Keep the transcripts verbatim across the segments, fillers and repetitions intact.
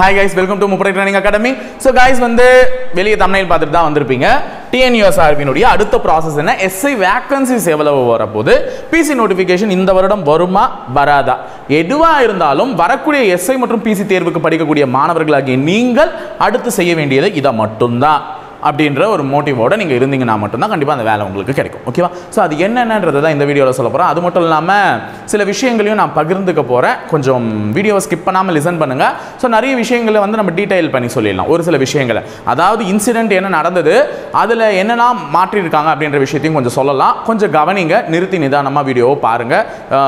Hi guys, welcome to Muprai Training Academy. So guys, வந்து வெளிய thumbnail பார்த்துட்டு தான் வந்திருப்பீங்க. T N U S R B னுடைய அடுத்த process என்ன? S I vacancies எவ்வளவு வரப்போகுது? P C notification இந்த வருடம் வருமா வராதா? எதுவா இருந்தாலும் வரக்கூடிய S I மற்றும் P C தேர்வுக்கு படிக்கக்கூடிய மாணவர்களாகிய நீங்கள் அடுத்து செய்ய வேண்டியது இத மட்டும்தான். அப்படின்ற ஒரு மோட்டிவோட நீங்கள் இருந்தீங்கன்னா மட்டும்தான் கண்டிப்பாக அந்த வேலை உங்களுக்கு கிடைக்கும். ஓகேவா? ஸோ அது என்னென்னன்றதை தான் இந்த வீடியோவில் சொல்ல போகிறேன். அது மட்டும் இல்லாமல் சில விஷயங்களையும் நான் பகிர்ந்துக்க போகிறேன். கொஞ்சம் வீடியோவை ஸ்கிப் பண்ணாமல் லிசன் பண்ணுங்கள். ஸோ நிறைய விஷயங்களை வந்து நம்ம டீட்டெயில் பண்ணி சொல்லிடலாம். ஒரு சில விஷயங்களை, அதாவது இன்சிடென்ட் என்ன நடந்தது, அதில் என்னெல்லாம் மாற்றிருக்காங்க அப்படின்ற விஷயத்தையும் கொஞ்சம் சொல்லலாம். கொஞ்சம் கவனிங்க, நிறுத்தி நிதானமாக வீடியோவை பாருங்கள்.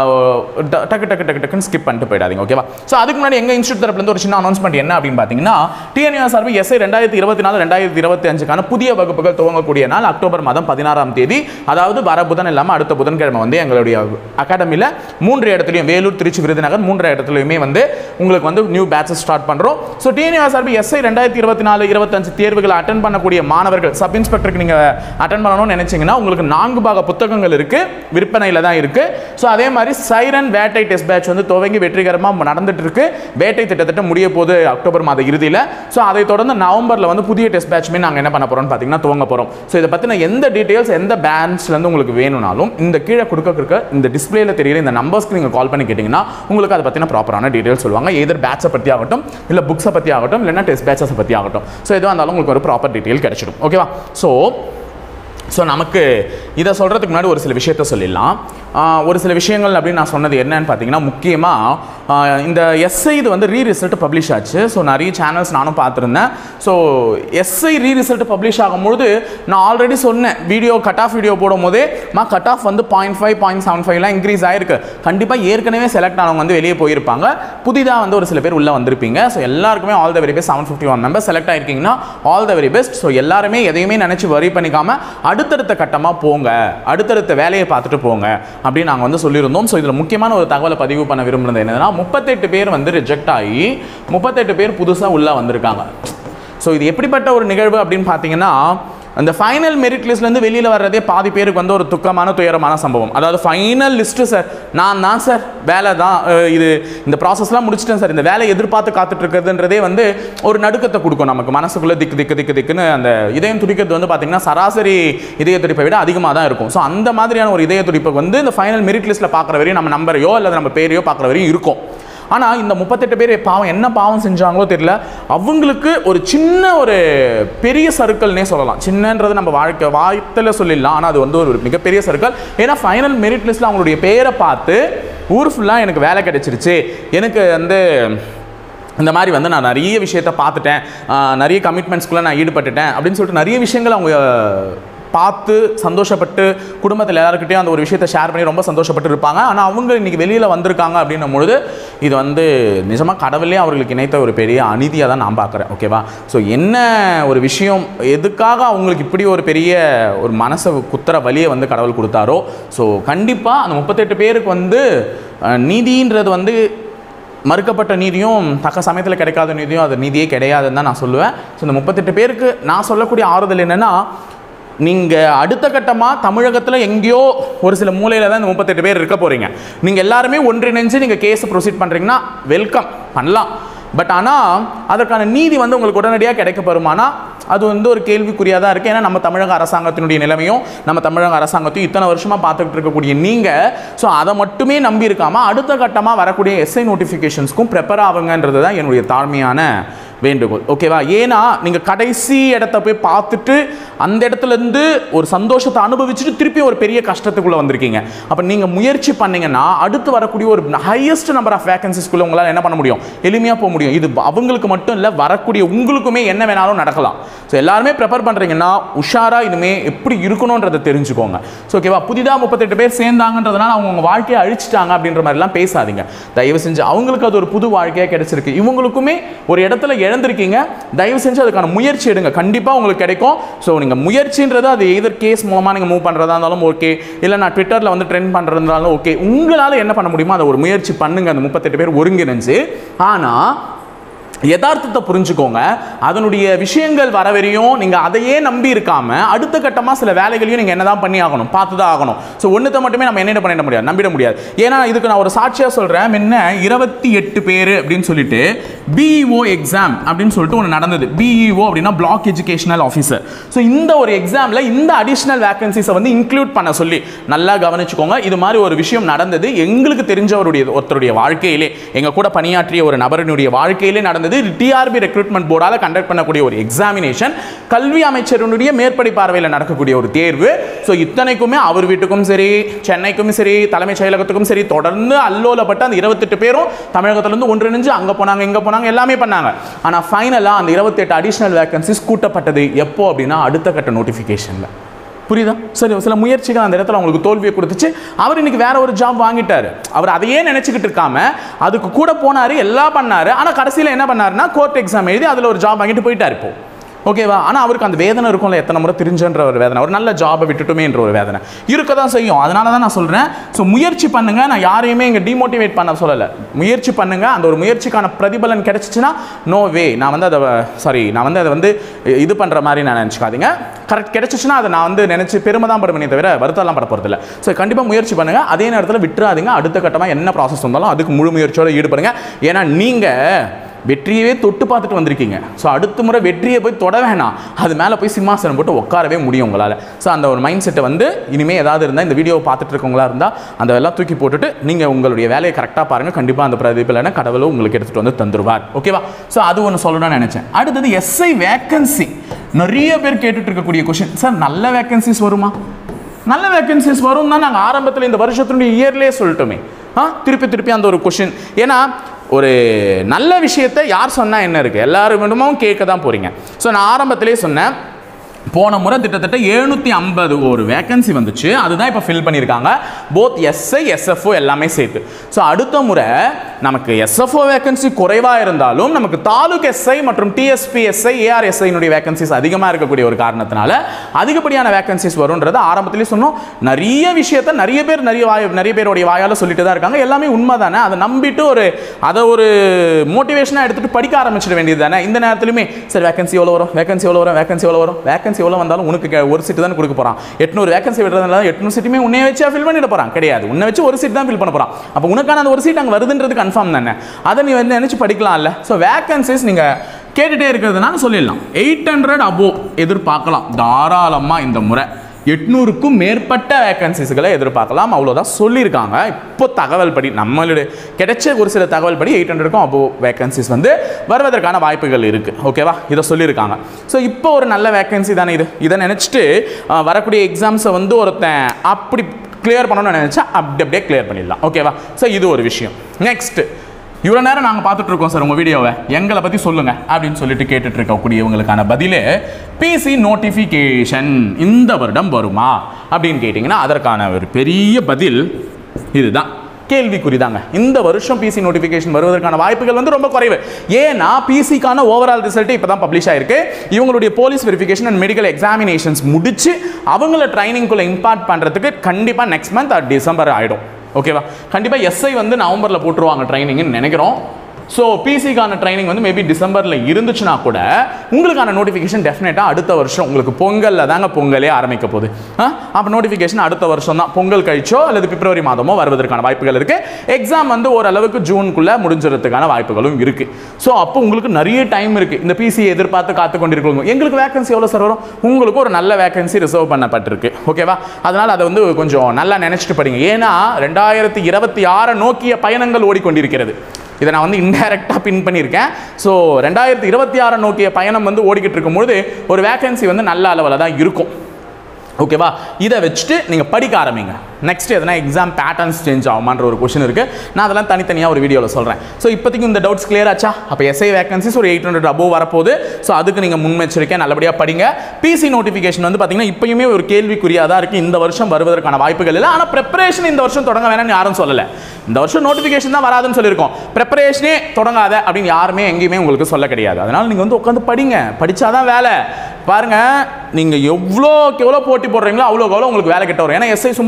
டக்கு டக்கு டக்கு டக்குன்னு ஸ்கிப் பண்ணிட்டு போயிடாதீங்க. ஓகேவா? ஸோ அதுக்கு முன்னாடி எங்கள் இன்ஸ்டியூட் தரப்புலேருந்து ஒரு சின்ன அனௌன்ஸ்மெண்ட் என்ன அப்படின்னு பார்த்தீங்கன்னா, T N U S R B S I ரெண்டாயிரத்தி இருபத்தி நாலு ரெண்டாயிரத்தி இருபத்தி அஞ்சு புதிய வகுப்புகள் துவங்கக்கூடிய நாள் அக்டோபர் மாதம் பதினாறாம் தேதி, அதாவது வர புதன் இல்லாமல் அடுத்த புதன்கிழமை வந்து எங்களுடைய அகாடமியில் மூன்று இடத்துலையும், வேலூர், திருச்சி, விருதுநகர் மூன்று இடத்துலையுமே வந்து உங்களுக்கு வந்து நியூ பேட்சஸ் ஸ்டார்ட் பண்ணுறோம். So T N U S R B S I ரெண்டாயிரத்தி இருபத்தி நாலு இருபத்தஞ்சு தேர்வுகளை அட்டன் பண்ணக்கூடிய மாணவர்கள், சப் இன்ஸ்பெக்டருக்கு நீங்கள் அட்டன் பண்ணணும்னு நினைச்சீங்கன்னா உங்களுக்கு நான்கு பாக புத்தகங்கள் இருக்குது, விற்பனையில் தான் இருக்குது. ஸோ அதே மாதிரி சைரன் வேட்டை டெஸ்ட் பேட்ச் வந்து துவங்கி வெற்றிகரமாக நடந்துட்டு இருக்கு. வேட்டை திட்டத்தட்ட முடிய போது அக்டோபர் மாத இறுதியில். ஸோ அதை தொடர்ந்து நவம்பரில் வந்து புதிய டெஸ்ட் பேட்ச்மே நாங்கள் என்ன பண்ண போறோம் பாத்தீங்கன்னா துவங்க போறோம். சோ இத பத்தின எந்த டீடைல்ஸ் எந்த பேட்ச்ல இருந்து உங்களுக்கு வேணும்னாலும் இந்த கீழே கொடுக்க இருக்க இந்த டிஸ்ப்ளேல தெரியுற இந்த நம்பர்ஸ்க்கு நீங்க கால் பண்ணி கேட்டீங்கன்னா உங்களுக்கு அதை பத்தின ப்ராப்பரான டீடைல்ஸ் சொல்லுவாங்க. எதர் பேட்சை பத்தி ஆகட்டும், இல்ல புக்ஸை பத்தி ஆகட்டும், இல்லைன்னா டெஸ்ட் பேட்சஸ் பத்தி ஆகட்டும். ஸோ எதுவாக இருந்தாலும் உங்களுக்கு ஒரு ப்ராப்பர் டீடைல் கிடைச்சிடும். ஓகேவா? ஸோ ஸோ நமக்கு இதை சொல்கிறதுக்கு முன்னாடி ஒரு சில விஷயத்த சொல்லிடலாம். ஒரு சில விஷயங்கள் அப்படின்னு நான் சொன்னது என்னன்னு பார்த்தீங்கன்னா, முக்கியமாக இந்த எஸ்ஐ இது வந்து ரீ ரிசல்ட் பப்ளிஷ் ஆச்சு. ஸோ நிறைய சேனல்ஸ் நானும் பார்த்துருந்தேன். So SI re result publish ஆகும்போது நான் ஆல்ரெடி சொன்னேன், வீடியோ கட் ஆஃப் வீடியோ போடும் போதே மா கட் ஆஃப் வந்து பாயிண்ட் ஃபைவ் பாயிண்ட் செவன் ஃபைவ்லாம் இன்க்ரீஸ் ஆயிருக்கு. கண்டிப்பாக ஏற்கனவே செலக்ட் ஆனவங்க வந்து வெளியே போயிருப்பாங்க, புதிதாக வந்து ஒரு சில பேர் உள்ளே வந்திருப்பீங்க. ஸோ எல்லாருக்குமே all the very best. Seven fifty one members select ஆயிருக்கீங்கன்னா all the very best. So எல்லாருமே எதையுமே நினச்சி வரி பண்ணிக்காமல் அடுத்தடுத்த கட்டமாக போங்க, அடுத்தடுத்த வேலையை பார்த்துட்டு போங்க அப்படின்னு நாங்கள் வந்து சொல்லியிருந்தோம். ஸோ இதில் முக்கியமான ஒரு தகவலை பதிவு பண்ண விரும்புகிறது என்னன்னா, முப்பத்தெட்டு பேர் வந்து ரிஜெக்ட் ஆகி முப்பத்தெட்டு பேர் புதுசாக உள்ளே வந்திருக்காங்க. ஸோ இது எப்படிப்பட்ட ஒரு நிகழ்வு அப்படின்னு பார்த்தீங்கன்னா, அந்த ஃபைனல் மெரிட் லிஸ்ட்லேருந்து வெளியில் வர்றதே பாதி பேருக்கு வந்து ஒரு துக்கமான துயரமான சம்பவம். அதாவது ஃபைனல் லிஸ்ட்டு சார், நான் தான் சார் வேலை தான், இது இந்த ப்ராசஸ்லாம் முடிச்சிட்டேன் சார், இந்த வேலையை எதிர்பார்த்து காத்துட்டு இருக்கிறதுன்றதே வந்து ஒரு நடுக்கத்தை கொடுக்கும் நமக்கு. மனசுக்குள்ளே திக்கு திக்கு திக்கு திக்குன்னு அந்த இதயம் துடிக்கிறது வந்து பார்த்திங்கன்னா சராசரி இதய துடிப்பை விட அதிகமாக தான் இருக்கும். ஸோ அந்த மாதிரியான ஒரு இதய துடிப்பை வந்து இந்த ஃபைனல் மெரிட் லிஸ்ட்டில் பார்க்குற வரையும் நம்ம நம்பரையோ அல்லது நம்ம பேரையோ பார்க்குற வரையும் இருக்கும். ஆனால் இந்த முப்பத்தெட்டு பேர் பாவம் என்ன பாவம் செஞ்சாங்களோ தெரியல, அவங்களுக்கு ஒரு சின்ன ஒரு பெரிய சர்க்கிள்னே சொல்லலாம். சின்னன்றது நம்ம வாழ்க்கை வாய்த்தில் சொல்லிடலாம், ஆனால் அது வந்து ஒரு மிகப்பெரிய சர்க்கிள். ஏன்னா ஃபைனல் மெரிட் லிஸ்ட்டில் அவங்களுடைய பேரை பார்த்து ஊர் ஃபுல்லாக எனக்கு வேலை கிடைச்சிருச்சு, எனக்கு வந்து இந்த மாதிரி வந்து நான் நிறைய விஷயத்தை பார்த்துட்டேன், நிறைய கமிட்மெண்ட்ஸ்குள்ளே நான் ஈடுபட்டுட்டேன் அப்படின்னு சொல்லிட்டு நிறைய விஷயங்கள் அவங்க பார்த்து சந்தோஷப்பட்டு குடும்பத்தில் எல்லாருக்கிட்டையும் அந்த ஒரு விஷயத்தை ஷேர் பண்ணி ரொம்ப சந்தோஷப்பட்டு இருப்பாங்க. ஆனால் அவங்க இன்றைக்கி வெளியில் வந்திருக்காங்க அப்படின்னும் பொழுது இது வந்து நிஜமாக கடவுளே அவர்களுக்கு இணைத்த ஒரு பெரிய அநீதியாக தான் நான் பார்க்குறேன். ஓகேவா? ஸோ என்ன ஒரு விஷயம், எதுக்காக அவங்களுக்கு இப்படி ஒரு பெரிய ஒரு மனசை குத்துற வழியை வந்து கடவுள் கொடுத்தாரோ, ஸோ கண்டிப்பாக அந்த முப்பத்தெட்டு பேருக்கு வந்து நீதின்றது வந்து மறுக்கப்பட்ட நீதியும் தக்க சமயத்தில் கிடைக்காத நீதியும் அது நீதியே கிடையாதுன்னு தான் நான் சொல்லுவேன். ஸோ இந்த முப்பத்தெட்டு பேருக்கு நான் சொல்லக்கூடிய ஆறுதல் என்னென்னா, நீங்கள் அடுத்த கட்டமாக தமிழகத்தில் எங்கேயோ ஒரு சில மூலையில் தான் இந்த முப்பத்தெட்டு பேர் இருக்க போகிறீங்க. நீங்கள் எல்லாருமே ஒன்றிணைஞ்சு நீங்கள் கேஸை ப்ரொசீட் பண்ணுறீங்கன்னா வெல்கம் பண்ணலாம். பட் ஆனால் அதற்கான நீதி வந்து உங்களுக்கு உடனடியாக கிடைக்கப்பெறுமானா அது வந்து ஒரு கேள்விக்குறியாக தான் இருக்குது. ஏன்னா நம்ம தமிழக அரசாங்கத்தினுடைய நிலைமையும் நம்ம தமிழக அரசாங்கத்தையும் இத்தனை வருஷமாக பார்த்துக்கிட்டு இருக்கக்கூடிய நீங்கள் ஸோ அதை மட்டுமே நம்பி இருக்காமல் அடுத்த கட்டமாக வரக்கூடிய எஸ்ஐ நோட்டிஃபிகேஷன்ஸ்க்கும் ப்ரிப்பேர் ஆகுங்கன்றது தான் என்னுடைய தாழ்மையான வேண்டுகோள். ஓகேவா? ஏன்னா நீங்கள் கடைசி இடத்த போய் பார்த்துட்டு அந்த இடத்துலேருந்து ஒரு சந்தோஷத்தை அனுபவிச்சுட்டு திருப்பி ஒரு பெரிய கஷ்டத்துக்குள்ளே வந்திருக்கீங்க. அப்போ நீங்கள் முயற்சி பண்ணிங்கன்னா அடுத்து வரக்கூடிய ஒரு ஹையஸ்ட் நம்பர் ஆஃப் வேகன்சிஸ்குள்ளே உங்களால் என்ன பண்ண முடியும், எளிமையாக போக முடியும். இது அவங்களுக்கு மட்டும் இல்லை, வரக்கூடிய உங்களுக்குமே என்ன வேணாலும் நடக்கலாம். ஸோ எல்லாருமே ப்ரிப்பேர் பண்ணுறீங்கன்னா உஷாராக இனிமேல் எப்படி இருக்கணுன்றதை தெரிஞ்சுக்கோங்க. ஸோ ஓகேவா? புதிதாக முப்பத்தெட்டு பேர் சேர்ந்தாங்கன்றதுனால அவங்க உங்கள் வாழ்க்கையை அழிச்சிட்டாங்க அப்படின்ற மாதிரிலாம் பேசாதீங்க. தயவு செஞ்சு அவங்களுக்கு அது ஒரு புது வாழ்க்கையாக கிடைச்சிருக்கு, இவங்களுக்குமே ஒரு இடத்துல இழந்திருக்கீங்க. தயவு செஞ்சு அதுக்கான முயற்சி எடுங்க, கண்டிப்பாக உங்களுக்கு கிடைக்கும். ஸோ நீங்கள் முயற்சின்றது அது எதர் கேஸ் மூலமாக நீங்கள் மூவ் பண்ணுறதா இருந்தாலும் ஓகே, இல்லை நான் ட்விட்டரில் வந்து ட்ரெண்ட் பண்ணுறதுனாலும் ஓகே, உங்களால் என்ன பண்ண முடியுமோ அதை ஒரு முயற்சி பண்ணுங்க. அந்த முப்பத்தெட்டு பேர் ஒருங்கிணைஞ்சு. ஆனால் யதார்த்தத்தை புரிஞ்சுக்கோங்க. அதனுடைய விஷயங்கள் வர வரையும் நீங்க அதையே நம்பி இருக்காம அடுத்த கட்டமா சில வேலைகளையும் நீங்க என்னதான் பண்ணி ஆகணும், பார்த்து தான் ஆகணும். ஸோ ஒன்றுத்தை மட்டுமே நம்ம என்ன பண்ணிட முடியாது, நம்பிட முடியாது. ஏன்னா இதுக்கு நான் ஒரு சாட்சியா சொல்றேன். முன்ன இருபத்தி எட்டு பேர் அப்படின்னு சொல்லிட்டு பிஇஓ எக்ஸாம் அப்படின்னு சொல்லிட்டு ஒன்று நடந்தது. பிஇஓ அப்படின்னா பிளாக் எஜுகேஷனல் ஆஃபீஸர். ஸோ இந்த ஒரு எக்ஸாம்ல இந்த அடிஷனல் வேகன்சிஸை வந்து இன்க்ளூட் பண்ண சொல்லி நல்லா கவனிச்சுக்கோங்க. இது மாதிரி ஒரு விஷயம் நடந்தது எங்களுக்கு தெரிஞ்சவருடைய ஒருத்தருடைய வாழ்க்கையிலே, எங்க கூட பணியாற்றிய ஒரு நபரினுடைய வாழ்க்கையிலே நடந்தது. டிஆர்பி ரெக்ரூட்மெண்ட் போர்டால கண்டக்ட் பண்ணக்கூடிய ஒரு எக்ஸாமினேஷன், கல்வி அமைச்சருடைய மேற்படி பார்வையில் நடக்கக்கூடிய ஒரு தேர்வு. ஸோ இத்தனைக்குமே அவர் வீட்டுக்கும் சரி, சென்னைக்கும் சரி, தலைமைச் செயலகத்துக்கும் சரி தொடர்ந்து அல்லோலப்பட்டு அந்த இருபத்தெட்டு பேரும் தமிழகத்திலிருந்து ஒன்றிணைஞ்சு அங்க போனாங்க இங்க போனாங்க எல்லாமே பண்ணாங்க. ஆனா ஃபைனலா அந்த இருபத்தெட்டு அடிஷனல் வேகன்சிஸ் கூட்டப்பட்டது எப்போ அப்படின்னா அடுத்த கட்ட நோட்டிஃபிகேஷன்ல. புரியுதா? சரி, சில முயற்சிகள் அந்த இடத்துல அவங்களுக்கு தோல்வியை கொடுத்துச்சு. அவர் இன்னைக்கு வேற ஒரு ஜாப் வாங்கிட்டாரு. அவர் அதையே நினைச்சுக்கிட்டு இருக்காம அதுக்கு கூட போனாரு, எல்லாம் பண்ணாரு. ஆனா கடைசியில் என்ன பண்ணாருன்னா கோர்ட் எக்ஸாம் எழுதி அதுல ஒரு ஜாப் வாங்கிட்டு போயிட்டாரு. இப்போ ஓகேவா? ஆனால் அவருக்கு அந்த வேதனை இருக்கும்ல, எத்தனை முறை தெரிஞ்சன்ற ஒரு வேதனை, ஒரு நல்ல ஜாபை விட்டுட்டுமே என்ற ஒரு வேதனை இருக்க தான் செய்யும். அதனால தான் நான் சொல்கிறேன், ஸோ முயற்சி பண்ணுங்க. நான் யாரையுமே இங்கே டிமோட்டிவேட் பண்ண சொல்லலை. முயற்சி பண்ணுங்க. அந்த ஒரு முயற்சிக்கான பிரதிபலன் கிடைச்சிச்சுன்னா நோ வே, நான் வந்து அதை சாரி நான் வந்து அதை வந்து இது பண்ணுற மாதிரி நான் நினச்சிக்காதீங்க. கரெக்ட் கிடைச்சிச்சுன்னா அதை நான் வந்து நினச்சி பெருமை தான் படுவேனே தவிர வருத்தம்லாம் பட போகிறதில்ல. ஸோ கண்டிப்பாக முயற்சி பண்ணுங்க. அதே நேரத்தில் விட்டுறாதீங்க. அடுத்த கட்டமாக என்ன ப்ராசஸ் வந்தாலும் அதுக்கு முழு முயற்சியோடு ஈடுபடுங்க. ஏன்னா நீங்கள் வெற்றியவே தொட்டு பார்த்துட்டு வந்திருக்கீங்க. ஸோ அடுத்த முறை வெற்றியை போய் தொட வேணாம், அது மேலே போய் சிம்மாசனம் போட்டு உட்காரவே முடியும் உங்களால். ஸோ அந்த ஒரு மைண்ட் செட்டை வந்து இனிமேல் ஏதாவது இருந்தால் இந்த வீடியோவை பார்த்துட்டு இருக்கவங்களா இருந்தால் அந்த எல்லாம் தூக்கி போட்டுட்டு நீங்கள் உங்களுடைய வேலையை கரெக்டாக பாருங்கள். கண்டிப்பாக அந்த பிரதிபலனை கடவுளும் உங்களுக்கு எடுத்துகிட்டு வந்து தந்துருவார். ஓகேவா? ஸோ அது ஒன்று சொல்லணும்னு நினச்சேன். அடுத்தது எஸ்ஐ வேக்கன்சி. நிறைய பேர் கேட்டுட்டு இருக்கக்கூடிய கொஸ்டின், சார் நல்ல வேக்கன்சிஸ் வருமா? நல்ல வேக்கன்சிஸ் வரும் தான் நாங்கள் ஆரம்பத்தில் இந்த வருஷத்தினுடைய இயர்லேயே சொல்லிட்டோமே. ஆ திருப்பி திருப்பி அந்த ஒரு கொஸ்டின். ஏன்னா ஒரு நல்ல விஷயத்தை யார் சொன்னால் என்ன இருக்குது, எல்லாரும் கேட்க தான் போகிறீங்க. ஸோ நான் ஆரம்பத்திலே சொன்னேன், போன முறை கிட்டத்தட்ட எழுநூற்றி ஐம்பது ஒரு வேகன்சி வந்துச்சு. அதுதான் இப்போ ஃபில் பண்ணியிருக்காங்க, போத் எஸ்ஐ எஸ்எஃப்ஓ எல்லாமே சேர்த்து. ஸோ அடுத்த முறை நமக்கு எஸ்எஃப்ஓ வேகன்சி குறைவாக இருந்தாலும் நமக்கு தாலுக் எஸ்ஐ மற்றும் டிஎஸ்பிஎஸ்ஐ ஏஆர்எஸ்ஐனுடைய வேகன்சிஸ் அதிகமாக இருக்கக்கூடிய ஒரு காரணத்தினால அதிகப்படியான வேகன்சிஸ் வரும்ன்றது ஆரம்பத்திலே சொன்னோம். நிறைய விஷயத்த நிறைய பேர் நிறைய வாய் நிறைய பேருடைய வாயால் சொல்லிட்டு தான் இருக்காங்க. எல்லாமே உண்மை தானே. அதை நம்பிட்டு ஒரு அதை ஒரு மோட்டிவேஷனாக எடுத்துகிட்டு படிக்க ஆரம்பிச்சிட வேண்டியது தானே. இந்த நேரத்துலையுமே சரி வேகன்சி எவ்வளோ வரும், வேகன்சி எவ்வளோ வரும், வேகன்சி எவ்வளோ வரும், வேகன்சி எவ்வளோ வந்தாலும் உனக்கு ஒரு சீட்டு தான் கொடுக்க போகிறான். எட்நூறு வேகன்சி விடுறதுனால எட்நூறு சீட்டுமே உன்னை வச்சு ஃபில் பண்ணிட போகிறான் கிடையாது. உன்னை வச்சு ஒரு சீட் தான் ஃபில் பண்ண போகிறான். அப்போ உனக்கான அந்த ஒரு சீட் அங்கே வருதுன்றது கன்ஃபார்ம் தானே. அதை நீ வந்து நினச்சி படிக்கலாம்ல. ஸோ வேகன்சிஸ் நீங்கள் கேட்டுகிட்டே இருக்கிறதுனால சொல்லிடலாம். எயிட் ஹண்ட்ரட் அபோவ் எதிர்பார்க்கலாம் தாராளமாக. இந்த முறை எட்நூறுக்கும் மேற்பட்ட வேகன்சிஸ்களை எதிர்பார்க்கலாம். அவ்வளோதான் சொல்லியிருக்காங்க. இப்போ தகவல் படி நம்மளுடைய கிடைச்ச ஒரு சில தகவல் படி எயிட் ஹண்ட்ரடுக்கும் அபோவ் வேகன்சிஸ் வந்து வருவதற்கான வாய்ப்புகள் இருக்குது. ஓகேவா? இதை சொல்லியிருக்காங்க. ஸோ இப்போ ஒரு நல்ல வேகன்சி தானே இது. இதை நினச்சிட்டு வரக்கூடிய எக்ஸாம்ஸை வந்து ஒருத்தன் அப்படி கிளியர் பண்ணணும்னு நினச்சா அப்படி அப்படியே கிளியர் பண்ணிடலாம். ஓகேவா? ஸோ இது ஒரு விஷயம். நெக்ஸ்ட், இவ்வளோ நேரம் நாங்கள் பார்த்துட்டு இருக்கோம் சார் உங்கள் வீடியோவை, எங்களை பற்றி சொல்லுங்கள் அப்படின்னு சொல்லிட்டு கேட்டுட்டு இருக்கக்கூடியவங்களுக்கான பதிலே பிசி நோட்டிஃபிகேஷன் இந்த வருடம் வருமா அப்படின்னு கேட்டிங்கன்னா அதற்கான ஒரு பெரிய பதில் இதுதான். கேள்விக்குறிதாங்க. இந்த வருஷம் பிசி நோட்டிஃபிகேஷன் வருவதற்கான வாய்ப்புகள் வந்து ரொம்ப குறைவு. ஏன்னா பிசிக்கான ஓவரால் ரிசல்ட் இப்போ தான் பப்ளிஷ் ஆயிருக்கு. இவங்களுடைய police verification and medical examinations முடிச்சு அவங்கள ட்ரைனிங்குள்ளே இம்பார்ட் பண்ணுறதுக்கு கண்டிப்பாக நெக்ஸ்ட் மந்த் டிசம்பர் ஆகிடும். ஓகேவா? கண்டிப்பாக எஸ்ஐ வந்து நவம்பரில் போட்டுருவாங்க ட்ரைனிங்னு நினைக்கிறோம். ஸோ பிசிக்கான ட்ரைனிங் வந்து மேபி டிசம்பரில் இருந்துச்சுன்னா கூட உங்களுக்கான நோட்டிஃபிகேஷன் டெஃபினட்டாக அடுத்த வருஷம் உங்களுக்கு பொங்கலில் தாங்க பொங்கலே ஆரம்பிக்க போகுது. அப்போ நோட்டிஃபிகேஷன் அடுத்த வருஷம் தான் பொங்கல் கழிச்சோ அல்லது பிப்ரவரி மாதமோ வருவதற்கான வாய்ப்புகள் இருக்குது. எக்ஸாம் வந்து ஓரளவுக்கு ஜூனுக்குள்ளே முடிஞ்சிடறதுக்கான வாய்ப்புகளும் இருக்குது. ஸோ அப்போ உங்களுக்கு நிறைய டைம் இருக்குது. இந்த பிசியை எதிர்பார்த்து காத்து கொண்டிருக்கோங்க. எங்களுக்கு வேகன்சி எவ்வளோ சார் வரும்? உங்களுக்கு ஒரு நல்ல வேகன்சி ரிசர்வ் பண்ணப்பட்டிருக்கு. ஓகேவா? அதனால் அதை வந்து கொஞ்சம் நல்லா நினச்சிட்டு படிங்க. ஏன்னா ரெண்டாயிரத்தி இருபத்தி ஆறை நோக்கிய பயணங்கள் ஓடிக்கொண்டிருக்கிறது. இதை நான் வந்து இன்டைரக்டாக பின் பண்ணியிருக்கேன். ஸோ ரெண்டாயிரத்தி இருபத்தி ஆறை நோக்கிய பயணம் வந்து ஓடிக்கிட்டு இருக்கும்போது ஒரு வேகன்சி வந்து நல்ல அளவில் தான் இருக்கும். ஓகேவா? இதை வச்சுட்டு நீங்கள் படிக்க ஆரம்பிங்க. நெக்ஸ்ட் எதனா எக்ஸாம் பேட்டர்ன்ஸ் சேஞ்ச் ஆகுமான்ற ஒரு கொஸ்டின் இருக்குது. நான் அதெல்லாம் தனித்தனியாக ஒரு வீடியோவில் சொல்கிறேன். ஸோ இப்போதைக்கு இந்த டவுட்ஸ் கிளியர் ஆச்சா? அப்போ எஸ்ஐ வேகன்சிஸ் ஒரு எயிட் ஹண்ட்ரட் அபோவ் வரப்போகுது. ஸோ அதுக்கு நீங்கள் முன்னெச்சரிக்கை நல்லபடியாக படிங்க. பிசி நோட்டிஃபிகேஷன் வந்து பார்த்தீங்கன்னா இப்போயுமே ஒரு கேள்விக்குறியாக தான் இருக்குது. இந்த வருஷம் வருவதற்கான வாய்ப்புகள் இல்லை. ஆனால் ப்ரிப்பரேஷன் இந்த வருஷம் தொடங்க வேணாம்னு யாரும் சொல்லலை. இந்த வருஷம் நோட்டிஃபிகேஷன் தான் வராதுன்னு சொல்லியிருக்கோம். ப்ரிப்பரேஷனே தொடங்காத அப்படின்னு யாருமே எங்கேயுமே உங்களுக்கு சொல்ல கிடையாது. அதனால் நீங்கள் வந்து உட்காந்து படிங்க. படித்தாதான் வேலை. பாருங்கள், நீங்கள் எவ்வளோக்கு எவ்வளோ போட்டி போடுறீங்களோ அவ்வளோக்கு எவ்வளோ உங்களுக்கு வேலை கிட்ட வரும். ஏன்னா எஸ்ஐ சும்மா இருக்க மாட்டாங்க.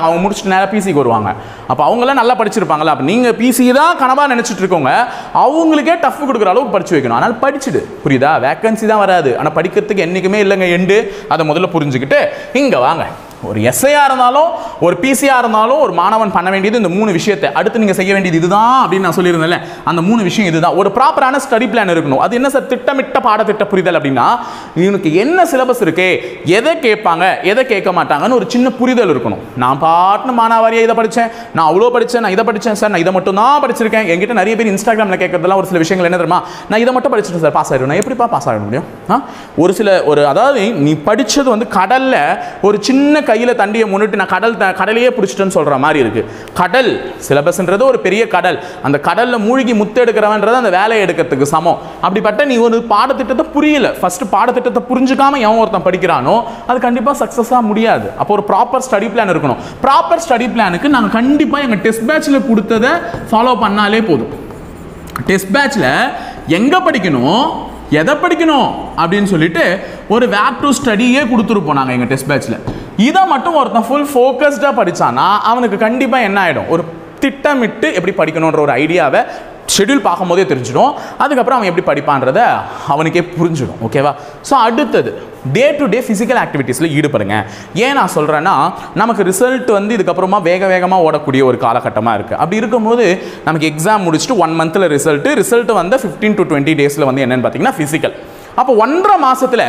மாட்டாங்க, அவங்க முடிச்சுட்டு நேரம் பிசிக்கு வருவாங்க. அப்போ அவங்களாம் நல்லா படிச்சிருப்பாங்களா? அப்போ நீங்கள் பிசி தான் கனவாக நினச்சிட்டு இருக்கோங்க, அவங்களுக்கே டஃப் கொடுக்குற அளவுக்கு படிச்சு வைக்கணும். ஆனால் படிச்சுடு, புரியுதா? வேக்கன்சி தான் வராது, ஆனால் படிக்கிறதுக்கு என்றைக்குமே இல்லைங்க எண்டு. அதை முதல்ல புரிஞ்சுக்கிட்டு இங்கே வாங்க. ஒரு எஸ்ஐயா இருந்தாலும் ஒரு பிசியா இருந்தாலும் ஒரு மாணவன் பண்ண வேண்டியது இந்த மூணு விஷயத்தை. அடுத்து நீங்க செய்ய வேண்டியது இதுதான் அப்படின்னு நான் சொல்லியிருந்தேன்ல, அந்த மூணு விஷயம் இதுதான். ஒரு ப்ராப்பரான ஸ்டடி பிளான் இருக்கணும். அது என்ன சார்? திட்டமிட்ட பாடத்திட்ட புரிதல் அப்படின்னா, இவனுக்கு என்ன சிலபஸ் இருக்கு, எதை கேட்பாங்க, எதை கேட்க மாட்டாங்கன்னு ஒரு சின்ன புரிதல் இருக்கணும். நான் பாட்டுன்னு மானாவாரியா இதை படித்தேன், நான் அவ்வளோ படித்தேன், நான் இதை படித்தேன் சார், நான் இதை மட்டும் தான் படிச்சிருக்கேன். என்கிட்ட நிறைய பேர் இன்ஸ்டாகிராமில் கேட்கறதுலாம் ஒரு சில விஷயங்கள் என்ன தெரியுமா, நான் இதை மட்டும் படிச்சிட்டேன் சார், பாஸ் ஆகிடும். நான் எப்படிப்பா பாஸ் ஆகிட முடியும்? ஒரு சில ஒரு அதாவது நீ படித்தது வந்து கடல்ல ஒரு சின்ன கையில் தண்டியை முன்னிட்டு நான் கடல் கடலையே பிடிச்சிட்டேன்னு சொல்ற மாதிரி இருக்கு. கடல் சிலபஸ்ன்றது ஒரு பெரிய கடல், அந்த கடல்ல மூழ்கி முத்து எடுக்கிறவன்றது அந்த வேலையை எடுக்கிறதுக்கு சமம். அப்படிப்பட்ட நீ ஒரு பாடத்திட்டத்தை புரியல, ஃபர்ஸ்ட் பாடத்திட்டத்தை புரிஞ்சுக்காம எவன் ஒருத்தன் படிக்கிறானோ அது கண்டிப்பா சக்சஸா முடியாது. அப்போ ஒரு ப்ராப்பர் ஸ்டடி பிளான் இருக்கணும். ப்ராப்பர் ஸ்டடி பிளானுக்கு நாங்கள் கண்டிப்பா எங்க டெஸ்ட் பேட்ச்ல கொடுத்ததை ஃபாலோ பண்ணாலே போதும். டெஸ்ட் பேட்ச்ல எங்க படிக்கணும், எதை படிக்கணும் அப்படின்னு சொல்லிட்டு ஒரு வேக் டு ஸ்டடியே கொடுத்துருப்போம் நாங்கள் எங்கள் டெஸ்ட் பேட்ச்ல. இதை மட்டும் ஒருத்தன் ஃபுல் ஃபோக்கஸ்டாக படித்தானா அவனுக்கு கண்டிப்பாக என்ன ஆகிடும், ஒரு திட்டமிட்டு எப்படி படிக்கணுன்ற ஒரு ஐடியாவை ஷெட்யூல் பார்க்கும்போதே தெரிஞ்சிடும். அதுக்கப்புறம் அவன் எப்படி படிப்பான்றத அவனுக்கே புரிஞ்சிடும். ஓகேவா? ஸோ அடுத்தது டே டு டே ஃபிசிக்கல் ஆக்டிவிட்டீஸில் ஈடுபடுங்க. ஏன் நான் சொல்கிறேன்னா, நமக்கு ரிசல்ட் வந்து இதுக்கப்புறமா வேக வேகமாக ஓடக்கூடிய ஒரு காலகட்டமாக இருக்குது. அப்படி இருக்கும்போது நமக்கு எக்ஸாம் முடிச்சுட்டு ஒன் மந்தில் ரிசல்ட்டு ரிசல்ட்டு வந்து ஃபிஃப்டீன் டு டுவெண்ட்டி டேஸில் வந்து என்னென்னு பார்த்தீங்கன்னா ஃபிசிக்கல். அப்போ ஒன்றரை மாதத்தில்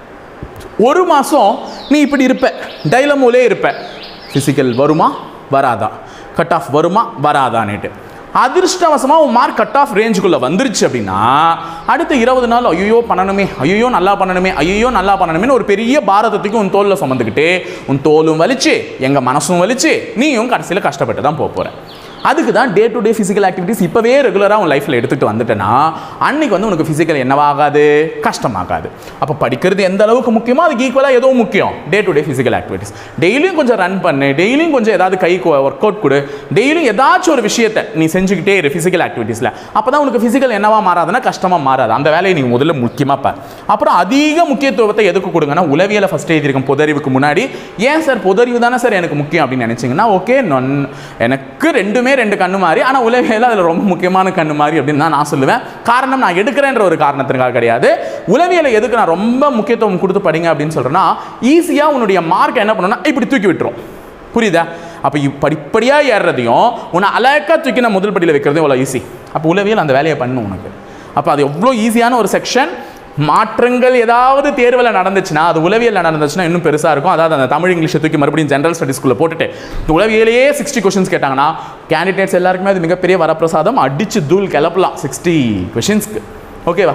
ஒரு மாதம் நீ இப்படி இருப்ப, டைலமோலே இருப்ப, ஃபிசிக்கல் வருமா வராதா, கட் ஆஃப் வருமா வராதான்னுட்டு. அதிர்ஷ்டவசமாக உன் மார்க் கட் ஆஃப் ரேஞ்சுக்குள்ளே வந்துருச்சு அப்படின்னா அடுத்த இருபது நாள் ஐயோ பண்ணணுமே, ஐயோ நல்லா பண்ணணுமே, ஐயோ நல்லா பண்ணணுமேனு ஒரு பெரிய பாரதத்துக்கு உன் தோளில் சுமந்துக்கிட்டு உன் தோலும் வலிச்சு எங்கள் மனசும் வலிச்சு நீயும் கடைசியில் கஷ்டப்பட்டு தான் போக போகிற. அதுக்கு தான் day to day physical activities இப்போவே ரெகுலராக உன் லைஃப்பில் எடுத்துகிட்டு வந்துட்டேன்னா அன்றைக்கி வந்து உனக்கு ஃபிசிக்கல் என்னவாகாது, கஷ்டமாகாது. அப்போ படிக்கிறது எந்த அளவுக்கு முக்கியமோ அதுக்கு ஈக்குவலாக எதுவும் முக்கியம், day to day physical activities. டெய்லியும் கொஞ்சம் ரன் பண்ணு, டெய்லியும் கொஞ்சம் ஏதாவது கை ஒர்க் அவுட் கொடு, டெய்லியும் ஏதாச்சும் ஒரு விஷயத்தை நீ செஞ்சுக்கிட்டே இரு ஃபிசிக்கல் ஆக்டிவிட்டீஸில். அப்போ தான் உனக்கு ஃபிசிக்கல் என்னவா மாறாதுன்னா கஷ்டமாக மாறாது. அந்த வேலையை நீங்கள் முதல்ல முக்கியமாக பார். அப்புறம் அதிக முக்கியத்துவத்தை எதுக்கு கொடுங்கன்னா, உளவியலை ஃபஸ்ட் எழுதியிருக்கும் பொதறிவுக்கு முன்னாடி. ஏன் சார் பொதறிவு தானே சார் எனக்கு முக்கியம் அப்படின்னு நினச்சிங்கன்னா ஓகே, நான் எனக்கு ரெண்டுமே ரெண்டு கண்ணு மாதிரி, ஆனால் உளவியல் அதில் ரொம்ப முக்கியமான கண்ணு மாதிரி அப்படின்னு தான் நான் சொல்லுவேன். காரணம் நான் எடுக்கிறேன்ற ஒரு காரணத்திற்காக கிடையாது. உளவியலை எதுக்கு நான் ரொம்ப முக்கியத்துவம் கொடுத்து படிங்க அப்படின்னு சொல்கிறேன்னா, ஈஸியாக உன்னுடைய மார்க் என்ன பண்ணணும்னா இப்படி தூக்கி விட்டுரும். புரியுதா? அப்போ படிப்படியாக ஏறுறதையும் உன்னை அழகாக தூக்கி நான் முதல் படியில் வைக்கிறதையும் அவ்வளோ ஈஸி. அப்போ உளவியல் அந்த வேலையை பண்ணணும் உனக்கு. அப்போ அது எவ்வளோ ஈஸியான ஒரு செக்ஷன். மாற்றங்கள் ஏதாவது தேர்வில் நடந்துச்சுன்னா, அது உளவியல் நடந்துச்சுன்னா இன்னும் பெருசாக இருக்கும். அதாவது அந்த தமிழ் இங்கிலீஷை தூக்கி மறுபடியும் ஜென்ரல் ஸ்டடிஸ்குள்ளே போட்டுட்டு உளவியலையே சிக்ஸ்டி கொஸ்டின்ஸ் கேட்டாங்கன்னா கேண்டிடேட்ஸ் எல்லாருக்குமே அது மிகப்பெரிய வரப்பிரசாதம். அடிச்சு தூள் கிளப்பலாம் சிக்ஸ்டி கொஸ்டின்ஸ்க்கு. ஓகேவா?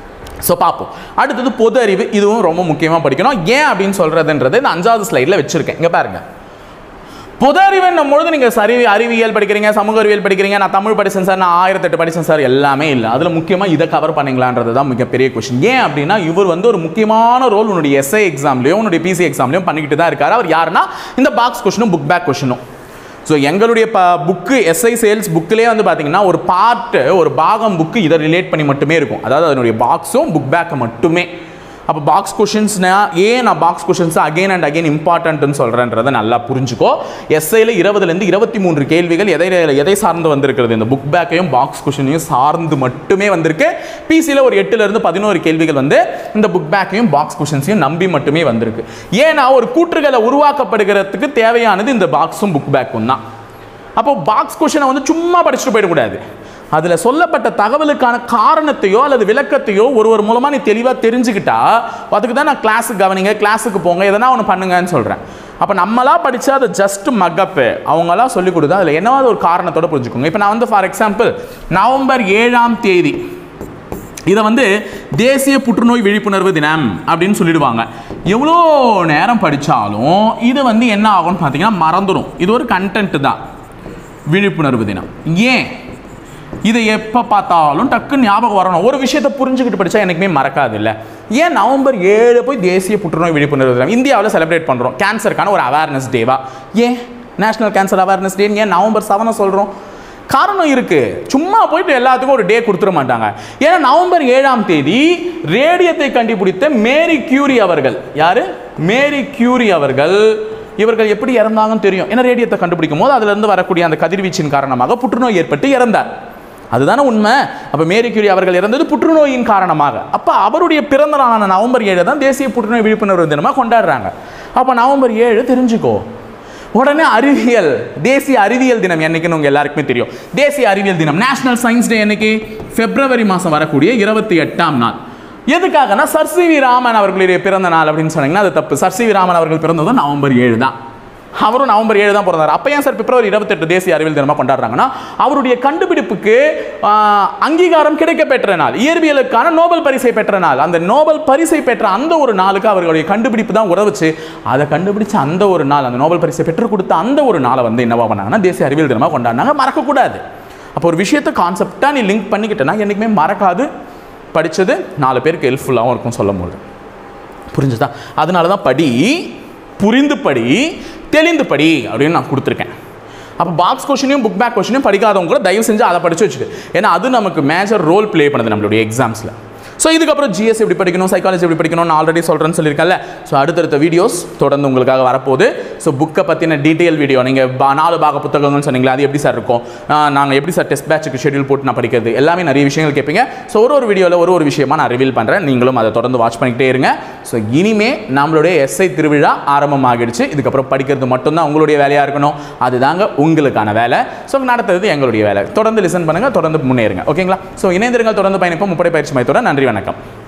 ஸோ பார்ப்போம். அடுத்தது பொது அறிவு. இதுவும் ரொம்ப முக்கியமாக படிக்கணும். ஏன் அப்படின்னு சொல்கிறதுன்றது இந்த அஞ்சாவது ஸ்லைடில் வச்சுருக்கேன். இங்கே பாருங்கள். பொது அறிவுன்னும் பொழுது நீங்கள் சரி அறிவியல் படிக்கிறீங்க, சமூக அறிவியல் படிக்கிறீங்க, நான் தமிழ் படித்தேன் சார், நான் ஆயிரத்தெட்டு படித்தேன் சார், எல்லாமே இல்லை. அதில் முக்கியமாக இதை கவர் பண்ணிங்களான்றது தான் மிகப்பெரிய கொஸ்டின். ஏன் அப்படின்னா இவர் வந்து ஒரு முக்கியமான ரோல் உன்னுடைய எஸ்ஐ எக்ஸாம்லையும் உன்னுடைய பிசி எக்ஸாம்லையும் பண்ணிக்கிட்டு தான் இருக்காரு. அவர் யாருன்னா இந்த பாக்ஸ் கொஸ்டினும் புக் பேக் கொஸ்டினும். ஸோ எங்களுடைய ப புக்கு எஸ்ஐ சேல்ஸ் புக்கிலே வந்து பார்த்தீங்கன்னா ஒரு பார்ட்டு ஒரு பாகம் புக்கு இதை ரிலேட் பண்ணி மட்டுமே இருக்கும். அதாவது அதனுடைய பாக்ஸும் புக் பேக்கை மட்டுமே. அப்போ பாக்ஸ் கொஷின்ஸ்னா ஏன் நான் box questions again and again இம்பார்ட்டன்ட்னு சொல்கிறேன்றதை நல்லா புரிஞ்சுக்கோ. எஸ்ஐயில் இருபதுலேருந்து இருபத்தி மூன்று கேள்விகள் எதை எதை சார்ந்து வந்திருக்கிறது, இந்த புக் பேக்கையும் பாக்ஸ் கொஷினையும் சார்ந்து மட்டுமே வந்திருக்கு. பிசியில் ஒரு எட்டுலேருந்து பதினோரு கேள்விகள் வந்து இந்த புக் பேக்கையும் பாக்ஸ் கொஷின்ஸையும் நம்பி மட்டுமே வந்திருக்கு. ஏன்னா ஒரு கூற்றுகளை உருவாக்கப்படுகிறதுக்கு தேவையானது இந்த பாக்ஸும் புக் பேக்கும் தான். அப்போ பாக்ஸ் கொஷினை வந்து சும்மா படிச்சுட்டு போயிடக்கூடாது. அதில் சொல்லப்பட்ட தகவலுக்கான காரணத்தையோ அல்லது விளக்கத்தையோ ஒருவர் மூலமாக நீ தெளிவாக தெரிஞ்சுக்கிட்டா அதுக்கு தான் நான் கிளாஸுக்கு கவனிங்க, கிளாஸுக்கு போங்க, எதனா ஒன்று பண்ணுங்கன்னு சொல்கிறேன். அப்போ நம்மளா படித்தா அது ஜஸ்ட் மக்கப்பு, அவங்களாம் சொல்லிக் கொடுத்தா அதில் என்னவாவது ஒரு காரணத்தோட புரிஞ்சுக்கோங்க. இப்போ நான் வந்து ஃபார் எக்ஸாம்பிள் நவம்பர் ஏழாம் தேதி இதை வந்து தேசிய புற்றுநோய் விழிப்புணர்வு தினம் அப்படின்னு சொல்லிடுவாங்க. எவ்வளோ நேரம் படித்தாலும் இது வந்து என்ன ஆகும்னு பார்த்தீங்கன்னா மறந்துடும். இது ஒரு கண்டென்ட் தான், விழிப்புணர்வு தினம். ஏன் இதை எப்போ பார்த்தாலும் டக்குன்னு ஞாபகம் வரணும். ஒரு விஷயத்தை புரிஞ்சுக்கிட்டு படித்தா எனக்குமே மறக்காது இல்லை. ஏன் நவம்பர் ஏழு போய் தேசிய புற்றுநோய் விழிப்புணர்வு தினம் இந்தியாவில் செலிப்ரேட் பண்ணுறோம், கேன்சருக்கான ஒரு அவேர்னஸ் டேவா? ஏன் நேஷனல் கேன்சர் அவேர்னஸ் டே ஏன் நவம்பர் செவனை சொல்கிறோம்? காரணம் இருக்கு. சும்மா போயிட்டு எல்லாத்துக்கும் ஒரு டே கொடுத்துட மாட்டாங்க. ஏன்னா நவம்பர் ஏழாம் தேதி ரேடியத்தை கண்டுபிடித்த மேரி கியூரி அவர்கள், யாரு? மேரி கியூரி அவர்கள் இவர்கள் எப்படி இறந்தாங்கன்னு தெரியும். ஏன்னா ரேடியத்தை கண்டுபிடிக்கும் போது அதிலிருந்து வரக்கூடிய அந்த கதிர்வீச்சின் காரணமாக புற்றுநோய் ஏற்பட்டு இறந்தார். அதுதானே உண்மை. அப்போ மேரி கியூரி அவர்கள் இறந்தது புற்றுநோயின் காரணமாக. அப்போ அவருடைய பிறந்த நாளான நவம்பர் ஏழு தான் தேசிய புற்றுநோய் விழிப்புணர்வு தினமாக கொண்டாடுறாங்க. அப்போ நவம்பர் ஏழு தெரிஞ்சுக்கோ. உடனே அறிவியல் தேசிய அறிவியல் தினம் என்னைக்குன்னு உங்க எல்லாருக்குமே தெரியும். தேசிய அறிவியல் தினம் நேஷனல் சயின்ஸ் டே என்னைக்கு? பிப்ரவரி மாதம் வரக்கூடிய இருபத்தி எட்டாம் நாள். எதுக்காகனா சர் சி வி ராமன் அவர்களுடைய பிறந்த நாள் அப்படின்னு சொன்னீங்கன்னா அது தப்பு. சர் சி வி ராமன் அவர்கள் பிறந்ததும் நவம்பர் ஏழு தான். அவரும் நவம்பர் ஏழு தான் பிறந்தார். அப்போ ஏன் சார் பிப்ரவரி இருபத்தெட்டு தேசிய அறிவியல் தினமாக கொண்டாடுறாங்கன்னா அவருடைய கண்டுபிடிப்புக்கு அங்கீகாரம் கிடைக்க பெற்ற நாள், இயற்பியலுக்கான நோபல் பரிசை பெற்ற நாள். அந்த நோபல் பரிசை பெற்ற அந்த ஒரு நாளுக்கு அவர்களுடைய கண்டுபிடிப்பு தான் உதவுச்சு. அதை கண்டுபிடிச்ச அந்த ஒரு நாள், அந்த நோபல் பரிசை பெற்றுக் கொடுத்த அந்த ஒரு நாளை வந்து என்னவா பண்ணாங்கன்னா தேசிய அறிவியல் தினமாக கொண்டாடினாங்க. மறக்கக்கூடாது. அப்போ ஒரு விஷயத்தை கான்செப்டாக நீ லிங்க் பண்ணிக்கிட்டேன்னா என்றைக்குமே மறக்காது. படித்தது நாலு பேருக்கு ஹெல்ப்ஃபுல்லாகவும் இருக்கும் சொல்லும் போது. புரிஞ்சுதா? அதனால தான் படி, புரிந்து படி, தெளிந்து படி அப்படின்னு நான் கொடுத்துருக்கேன். அப்போ பாக்ஸ் கொஸ்டினையும் புக் பேக் கொஸ்டினையும் படிக்காதவங்க கூட தயவு செஞ்சு அதை படித்து வச்சுக்கு. ஏன்னா அது நமக்கு மேஜர் ரோல் ப்ளே பண்ணுது நம்மளுடைய எக்ஸாம்ஸில். ஸோ இதுக்கப்புறம் ஜிஎஸ் எப்படி படிக்கணும், சைக்காலஜி எப்படி படிக்கணும் நான் ஆல்ரெடி சொல்கிறேன்னு சொல்லியிருக்கேன்ல. ஸோ அடுத்தடுத்த வீடியோஸ் தொடர்ந்து உங்களுக்காக வரப்போகுது. ஸோ புக்கை பற்றின டீட்டெயில் வீடியோ, நீங்கள் பா நாலு பாக புத்தகங்கள்னு சொன்னீங்களா, அது எப்படி சார் இருக்கும், நாங்கள் எப்படி சார் டெஸ்ட் பேட்சுக்கு ஷெடியூல் போட்டு நான் படிக்கிறது, எல்லாமே நிறைய விஷயங்கள் கேட்பீங்க. ஸோ ஒரு ஒரு வீடியோவில் ஒரு ஒரு விஷயமா நான் ரிவீல் பண்ணுறேன். நீங்களும் அதை தொடர்ந்து வாட்ச் பண்ணிக்கிட்டே இருங்க. ஸோ இனிமே நம்மளுடைய எஸ்ஐ திருவிழா ஆரம்பமாகிடுச்சு. இதுக்கப்புறம் படிக்கிறது மட்டும்தான் உங்களுடைய வேலையாக இருக்கணும். அதுதாங்க உங்களுக்கான வேலை. ஸோ நடத்துறது எங்களுடைய வேலை. தொடர்ந்து லிசன் பண்ணுங்கள், தொடர்ந்து முன்னேறுங்க. ஓகேங்களா? ஸோ இணைந்திருங்கள், தொடர்ந்து பயணிப்போம் முப்படை பயிற்சி மையத்தோட. நன்றி, வணக்கம்.